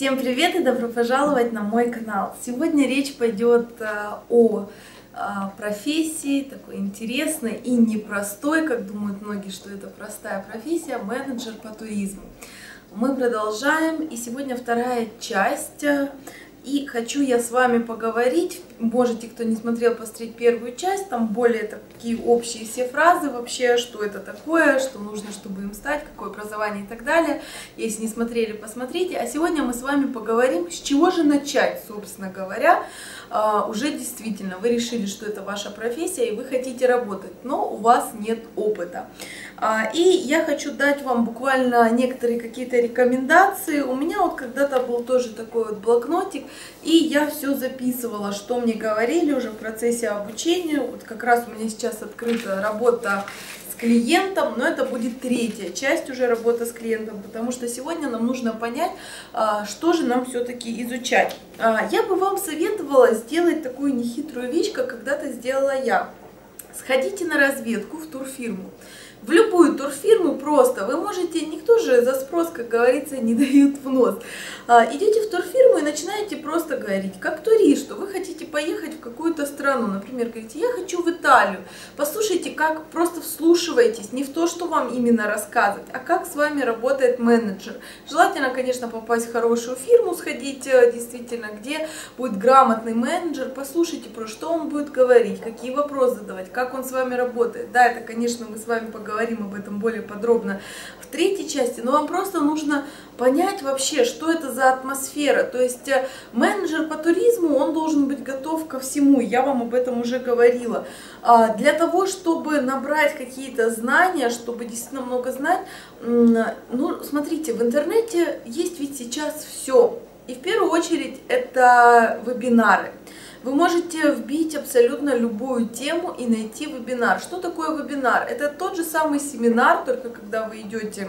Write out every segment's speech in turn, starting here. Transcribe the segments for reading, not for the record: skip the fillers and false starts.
Всем привет и добро пожаловать на мой канал. Сегодня речь пойдет о профессии, такой интересной и непростой, как думают многие, что это простая профессия, менеджер по туризму. Мы продолжаем, и сегодня вторая часть. И хочу я с вами поговорить, можете, кто не смотрел, посмотреть первую часть, там более такие общие все фразы вообще, что это такое, что нужно, чтобы им стать, какое образование и так далее. Если не смотрели, посмотрите. А сегодня мы с вами поговорим, с чего же начать, собственно говоря. Уже действительно вы решили, что это ваша профессия и вы хотите работать, но у вас нет опыта. И я хочу дать вам буквально некоторые какие-то рекомендации. У меня вот когда-то был тоже такой вот блокнотик, и я все записывала, что мне говорили уже в процессе обучения. Вот как раз у меня сейчас открыта работа с клиентом, но это будет третья часть уже работы с клиентом, потому что сегодня нам нужно понять, что же нам все-таки изучать. Я бы вам советовала сделать такую нехитрую вещь, как когда-то сделала я. Сходите на разведку в турфирму. В любую турфирму просто, вы можете, никто же за спрос, как говорится, не дают в нос. Идете в турфирму и начинаете просто говорить, как турист, что вы хотите поехать в какую-то страну. Например, говорите, я хочу в Италию. Послушайте, как просто вслушивайтесь, не в то, что вам именно рассказывать, а как с вами работает менеджер. Желательно, конечно, попасть в хорошую фирму, сходить действительно, где будет грамотный менеджер. Послушайте, про что он будет говорить, какие вопросы задавать, как он с вами работает. Да, это, конечно, мы с вами поговорим об этом более подробно в третьей части, но вам просто нужно понять вообще, что это за атмосфера. То есть менеджер по туризму, он должен быть готов ко всему, я вам об этом уже говорила. Для того, чтобы набрать какие-то знания, чтобы действительно много знать, ну, смотрите, в интернете есть ведь сейчас все. И в первую очередь это вебинары. Вы можете вбить абсолютно любую тему и найти вебинар. Что такое вебинар? Это тот же самый семинар, только когда вы идете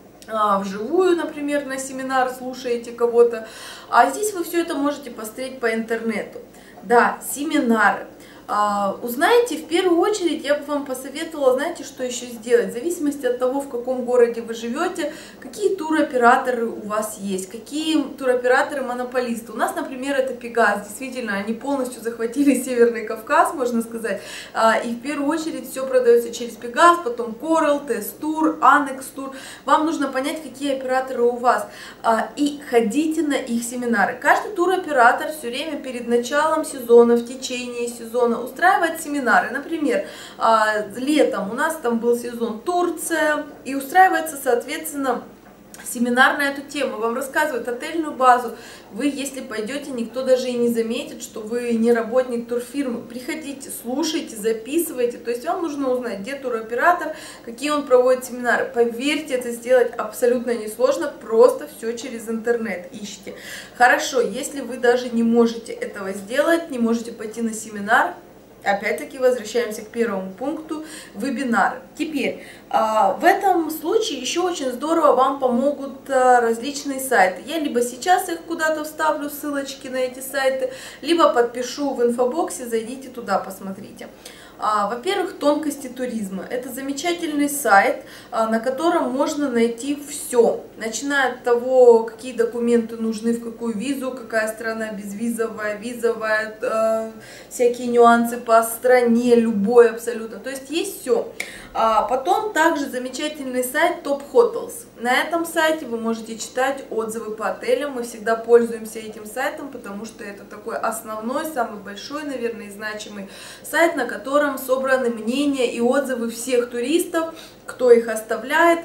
вживую, например, на семинар, слушаете кого-то. А здесь вы все это можете посмотреть по интернету. Да, семинары. Узнаете, в первую очередь, я бы вам посоветовала, знаете, что еще сделать, в зависимости от того, в каком городе вы живете, какие туроператоры у вас есть, какие туроператоры-монополисты. У нас, например, это Пегас, действительно, они полностью захватили Северный Кавказ, можно сказать, и в первую очередь все продается через Пегас, потом Coral, Тест-тур, Анекс-тур. Вам нужно понять, какие операторы у вас, и ходите на их семинары. Каждый туроператор все время перед началом сезона, в течение сезона устраивать семинары. Например, летом у нас там был сезон Турция, и устраивается, соответственно, семинар на эту тему. Вам рассказывают отельную базу. Вы, если пойдете, никто даже и не заметит, что вы не работник турфирмы. Приходите, слушайте, записывайте. То есть вам нужно узнать, где туроператор, какие он проводит семинары. Поверьте, это сделать абсолютно несложно, просто все через интернет ищите. Хорошо, если вы даже не можете этого сделать, не можете пойти на семинар, опять-таки возвращаемся к первому пункту – вебинары. Теперь, в этом случае еще очень здорово вам помогут различные сайты. Я либо сейчас их куда-то вставлю, ссылочки на эти сайты, либо подпишу в инфобоксе, зайдите туда, посмотрите. Во-первых, тонкости туризма. Это замечательный сайт, на котором можно найти все. Начиная от того, какие документы нужны, в какую визу, какая страна безвизовая, визовая, всякие нюансы по стране, любой абсолютно. То есть есть все. Потом также замечательный сайт Top Hotels. На этом сайте вы можете читать отзывы по отелям. Мы всегда пользуемся этим сайтом, потому что это такой основной, самый большой, наверное, и значимый сайт, на котором собраны мнения и отзывы всех туристов, кто их оставляет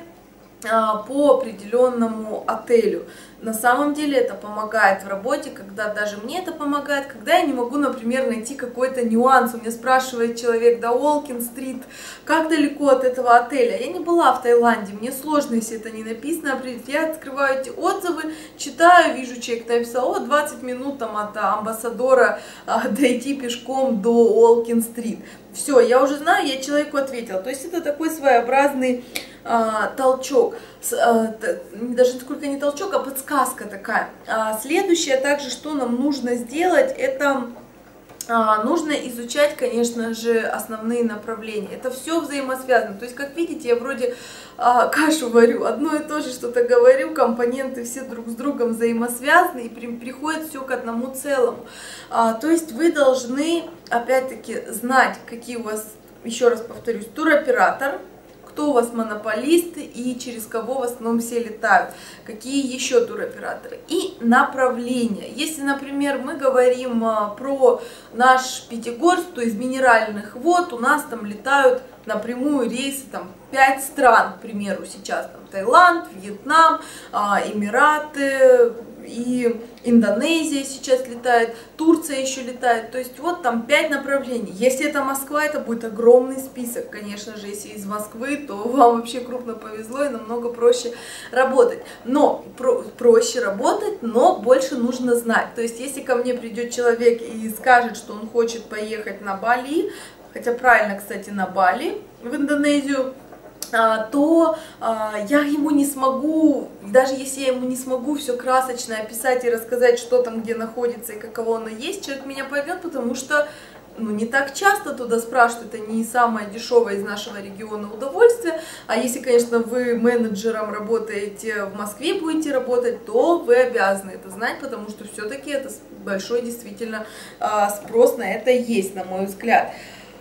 по определенному отелю. На самом деле это помогает в работе, когда даже мне это помогает, когда я не могу, например, найти какой-то нюанс. У меня спрашивает человек, да, Уолкин-стрит, как далеко от этого отеля? Я не была в Таиланде, мне сложно, если это не написано определить. Я открываю эти отзывы, читаю, вижу, человек написал, 20 минут там от Амбассадора дойти пешком до Уолкин-стрит. Все, я уже знаю, я человеку ответила. То есть это такой своеобразный толчок, даже сколько не толчок, а подсказка такая. Следующее также, что нам нужно сделать, это нужно изучать, конечно же, основные направления. Это все взаимосвязано. То есть, как видите, я вроде кашу варю, одно и то же что-то говорю, компоненты все друг с другом взаимосвязаны, и приходит все к одному целому. То есть вы должны, опять-таки, знать, какие у вас, еще раз повторюсь, туроператор, кто у вас монополисты и через кого в основном все летают, какие еще туроператоры, и направления. Если, например, мы говорим про наш Пятигорск, то из минеральных вод у нас там летают напрямую рейсы там 5 стран, к примеру, сейчас там Таиланд, Вьетнам, Эмираты и Индонезия сейчас летает, Турция еще летает, то есть вот там 5 направлений. Если это Москва, это будет огромный список, конечно же, если из Москвы, то вам вообще крупно повезло и намного проще работать. Но проще работать, но больше нужно знать. То есть если ко мне придет человек и скажет, что он хочет поехать на Бали, хотя правильно, кстати, на Бали, в Индонезию, то я ему не смогу, даже если я ему не смогу все красочно описать и рассказать, что там где находится и каково оно есть, человек меня поймет, потому что не так часто туда спрашивают, это не самое дешевое из нашего региона удовольствие, а если, конечно, вы менеджером работаете в Москве, будете работать, то вы обязаны это знать, потому что все-таки это большой действительно спрос на это есть, на мой взгляд.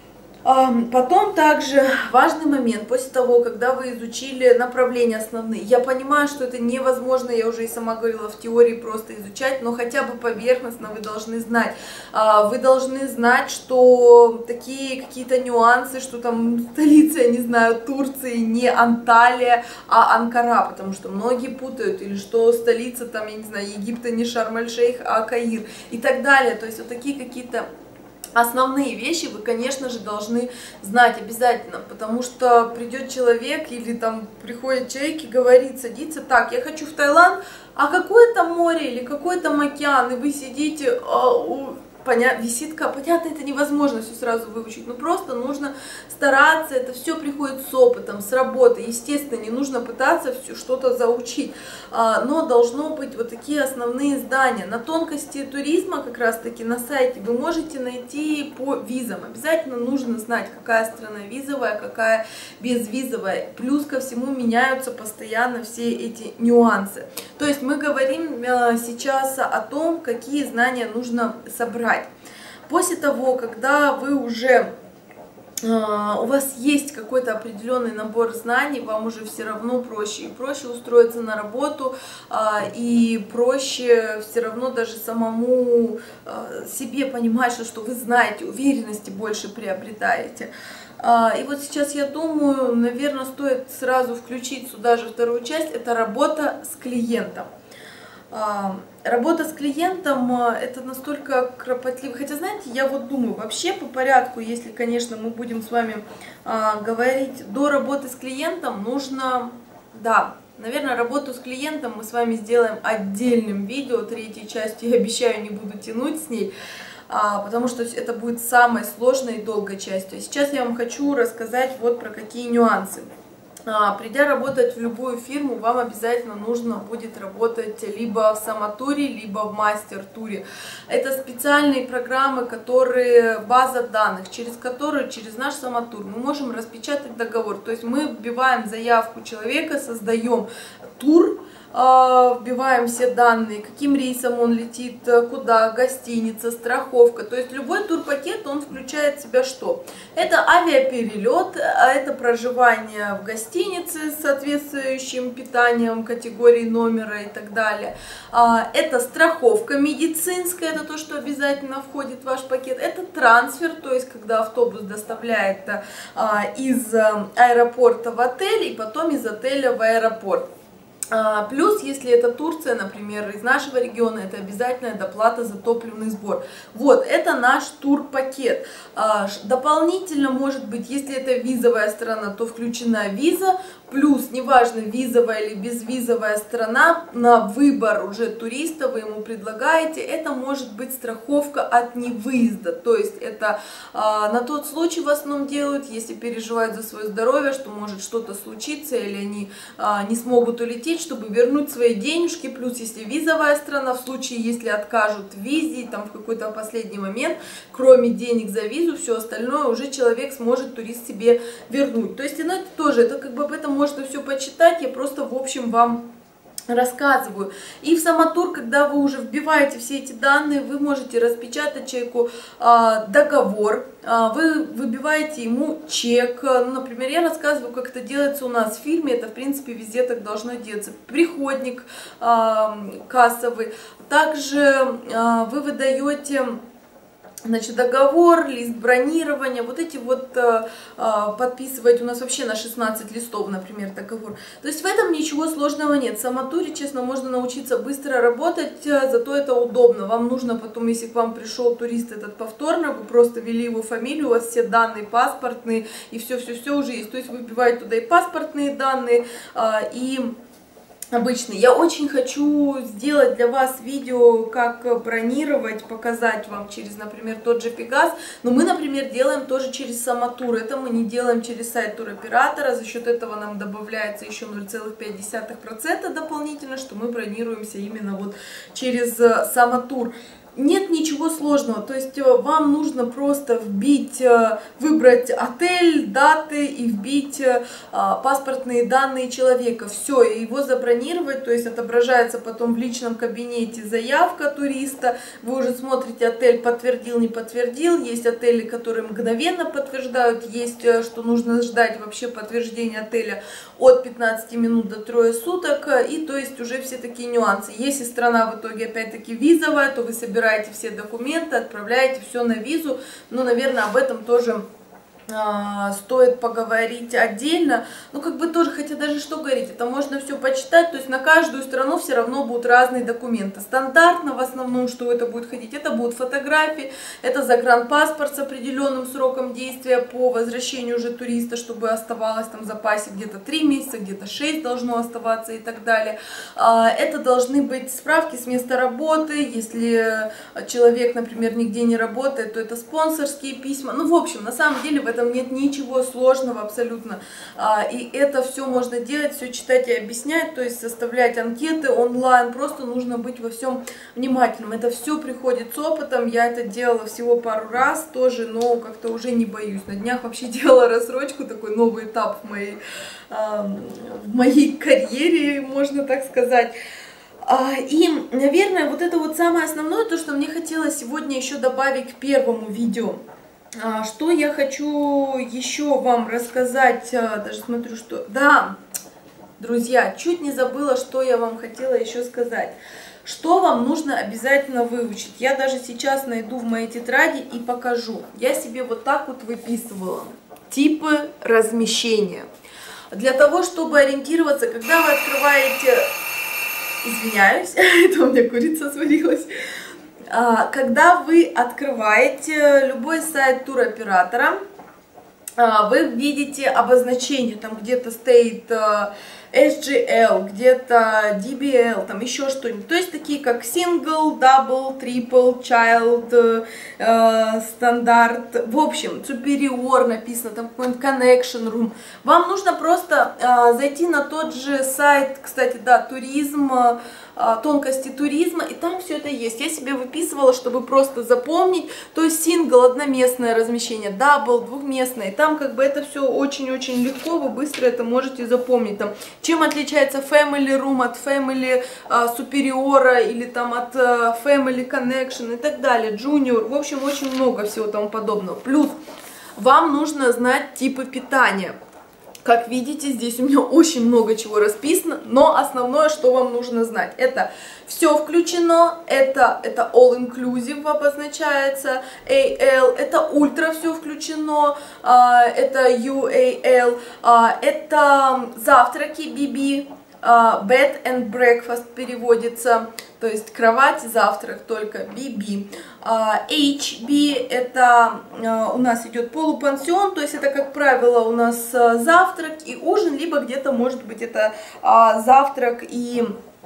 Потом также важный момент, после того, когда вы изучили направления основные, я понимаю, что это невозможно, я уже и сама говорила, в теории просто изучать, но хотя бы поверхностно вы должны знать. Вы должны знать, что такие какие-то нюансы, что там столица, я не знаю, Турции не Анталия, а Анкара, потому что многие путают, или что столица там, я не знаю, Египта не Шарм-эль-Шейх, а Каир и так далее. То есть вот такие какие-то основные вещи вы, конечно же, должны знать обязательно, потому что придет человек или там приходит человек и говорит, садится, так, я хочу в Таиланд, а какое там море или какой там океан, и вы сидите, виситка, понятно, это невозможно все сразу выучить, но просто нужно стараться, это все приходит с опытом, с работы, естественно, не нужно пытаться что-то заучить, но должно быть вот такие основные здания. На тонкости туризма, как раз таки на сайте, вы можете найти по визам, обязательно нужно знать, какая страна визовая, какая безвизовая, плюс ко всему меняются постоянно все эти нюансы. То есть мы говорим сейчас о том, какие знания нужно собрать. После того, когда вы уже, у вас есть какой-то определенный набор знаний, вам уже все равно проще и проще устроиться на работу, и проще все равно даже самому себе понимать, что вы знаете, уверенности больше приобретаете. И вот сейчас я думаю, наверное, стоит сразу включить сюда же вторую часть, это работа с клиентом. Работа с клиентом это настолько кропотливо, хотя, знаете, я вот думаю, вообще по порядку, если, конечно, мы будем с вами говорить до работы с клиентом, нужно, да, наверное, работу с клиентом мы с вами сделаем отдельным видео, третьей частью, я обещаю, не буду тянуть с ней, потому что это будет самой сложной и долгой частью. Сейчас я вам хочу рассказать вот про какие нюансы. Придя работать в любую фирму, вам обязательно нужно будет работать либо в самотуре, либо в мастер-туре. Это специальные программы, которые, база данных, через которые, через наш самотур мы можем распечатать договор. То есть мы вбиваем заявку человека, создаем тур, вбиваем все данные, каким рейсом он летит, куда, гостиница, страховка. То есть любой турпакет, он включает в себя что? Это авиаперелет, это проживание в гостинице с соответствующим питанием, категории номера и так далее. Это страховка медицинская, это то, что обязательно входит в ваш пакет. Это трансфер, то есть когда автобус доставляет из аэропорта в отель и потом из отеля в аэропорт. Плюс, если это Турция, например, из нашего региона, это обязательная доплата за топливный сбор. Вот, это наш турпакет. Дополнительно, может быть, если это визовая страна, то включена виза, плюс, неважно, визовая или безвизовая страна, на выбор уже туриста вы ему предлагаете, это может быть страховка от невыезда. То есть это на тот случай в основном делают, если переживают за свое здоровье, что может что-то случиться, или они не смогут улететь, заплатить, чтобы вернуть свои денежки, плюс если визовая страна, в случае, если откажут в визе, там в какой-то последний момент, кроме денег за визу, все остальное уже человек сможет, турист, себе вернуть. То есть, ну, это тоже, это как бы об этом можно все почитать, я просто в общем вам рассказываю. И в Самотур, когда вы уже вбиваете все эти данные, вы можете распечатать человеку договор, вы выбиваете ему чек. Например, я рассказываю, как это делается у нас в фильме, это в принципе везде так должно делаться. Приходник кассовый. Также вы выдаете, значит, договор, лист бронирования, вот эти вот подписывать у нас вообще на 16 листов, например, договор. То есть в этом ничего сложного нет. В Самотуре, честно, можно научиться быстро работать, зато это удобно. Вам нужно потом, если к вам пришел турист этот повторно, вы просто ввели его фамилию, у вас все данные паспортные, и все-все-все уже есть. То есть выбиваете туда и паспортные данные, и обычный. Я очень хочу сделать для вас видео, как бронировать, показать вам через, например, тот же Пегас, но мы, например, делаем тоже через Самотур. Это мы не делаем через сайт туроператора, за счет этого нам добавляется еще 0,5% дополнительно, что мы бронируемся именно вот через Самотур. Нет ничего сложного, то есть вам нужно просто вбить, выбрать отель, даты и вбить паспортные данные человека. Все, и его забронировать, то есть отображается потом в личном кабинете заявка туриста. Вы уже смотрите, отель подтвердил, не подтвердил. Есть отели, которые мгновенно подтверждают, есть, что нужно ждать вообще подтверждения отеля от 15 минут до 3 суток. И то есть уже все такие нюансы. Если страна в итоге опять-таки визовая, то вы собираете все документы, отправляете все на визу. Ну, наверное, об этом тоже стоит поговорить отдельно. Ну, как бы тоже, хотя даже что говорить, это можно все почитать, то есть на каждую страну все равно будут разные документы. Стандартно в основном, что это будет ходить, это будут фотографии, это загранпаспорт с определенным сроком действия по возвращению уже туриста, чтобы оставалось там в запасе где-то 3 месяца, где-то 6 должно оставаться и так далее. Это должны быть справки с места работы, если человек, например, нигде не работает, то это спонсорские письма. Ну, в общем, на самом деле в этом нет ничего сложного абсолютно, и это все можно делать, все читать и объяснять, то есть составлять анкеты онлайн, просто нужно быть во всем внимательным. Это все приходит с опытом, я это делала всего пару раз тоже, но как-то уже не боюсь. На днях вообще делала рассрочку, такой новый этап в моей карьере, можно так сказать. И, наверное, вот это вот самое основное, то, что мне хотелось сегодня еще добавить к первому видео. Что я хочу еще вам рассказать, даже смотрю, что... Да, друзья, чуть не забыла, что я вам хотела еще сказать. Что вам нужно обязательно выучить? Я даже сейчас найду в моей тетради и покажу. Я себе вот так вот выписывала. Типы размещения. Для того, чтобы ориентироваться, когда вы открываете... Извиняюсь, это у меня курица сварилась. Когда вы открываете любой сайт туроператора, вы видите обозначение, там где-то стоит SGL, где-то DBL, там еще что-нибудь. То есть такие как single, double, triple, child, стандарт, в общем, superior написано, там какой-нибудь connection room. Вам нужно просто зайти на тот же сайт, кстати, да, туризм, тонкости туризма, и там все это есть. Я себе выписывала, чтобы просто запомнить. То есть сингл — одноместное размещение, дабл — двухместное. И там как бы это все очень-очень легко, вы быстро это можете запомнить. Там, чем отличается family room от family superior или там от family connection и так далее, junior. В общем, очень много всего тому подобного. Плюс вам нужно знать типы питания. Как видите, здесь у меня очень много чего расписано, но основное, что вам нужно знать, это все включено, это all inclusive обозначается, AL, это ультра все включено, это UAL, это завтраки BB, bed and breakfast переводится, то есть кровать, завтрак, только BB. HB это у нас идет полупансион, то есть это, как правило, у нас завтрак и ужин, либо где-то, может быть, это завтрак и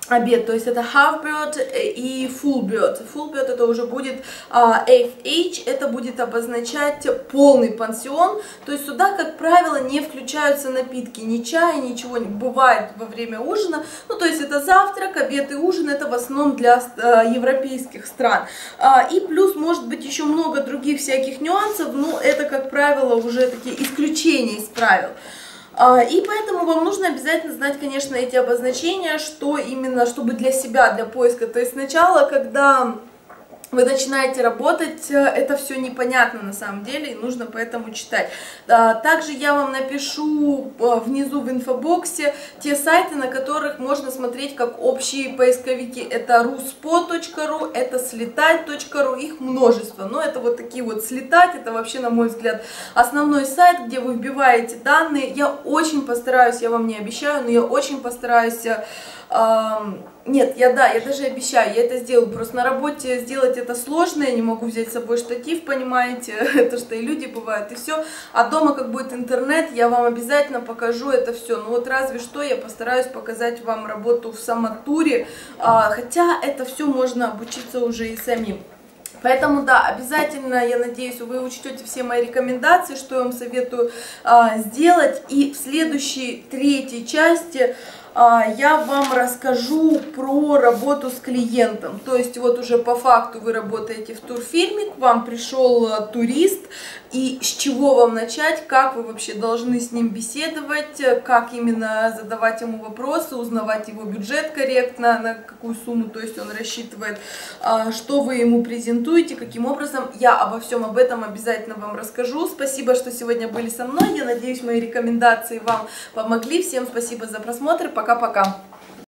обед, то есть это half bird и full bird. Full bird это уже будет FH, это будет обозначать полный пансион, то есть сюда, как правило, не включаются напитки, ни чая, ничего не бывает во время ужина, ну то есть это завтрак, обед и ужин, это в основном для европейских стран. И плюс может быть еще много других всяких нюансов, но это, как правило, уже такие исключения из правил. И поэтому вам нужно обязательно знать, конечно, эти обозначения, что именно, чтобы для себя, для поиска. То есть сначала, когда вы начинаете работать, это все непонятно на самом деле, и нужно поэтому читать. Также я вам напишу внизу в инфобоксе те сайты, на которых можно смотреть как общие поисковики. Это ruspo.ru, это слетать.ру, их множество. Но это вот такие вот слетать, это вообще, на мой взгляд, основной сайт, где вы вбиваете данные. Я очень постараюсь, я вам не обещаю, но я очень постараюсь... Нет, я даже обещаю, я это сделаю, просто на работе сделать это сложно, я не могу взять с собой штатив, понимаете, это что и люди бывают, и все, а дома как будет интернет, я вам обязательно покажу это все, ну вот разве что я постараюсь показать вам работу в самотуре, хотя это все можно обучиться уже и самим. Поэтому, да, обязательно, я надеюсь, вы учтете все мои рекомендации, что я вам советую сделать. И в следующей, третьей части я вам расскажу про работу с клиентом. То есть вот уже по факту вы работаете в турфирме, к вам пришел турист, и с чего вам начать, как вы вообще должны с ним беседовать, как именно задавать ему вопросы, узнавать его бюджет корректно, на какую сумму, то есть он рассчитывает, что вы ему презентуете, каким образом. Я обо всем об этом обязательно вам расскажу. Спасибо, что сегодня были со мной. Я надеюсь, мои рекомендации вам помогли. Всем спасибо за просмотр. Пока-пока.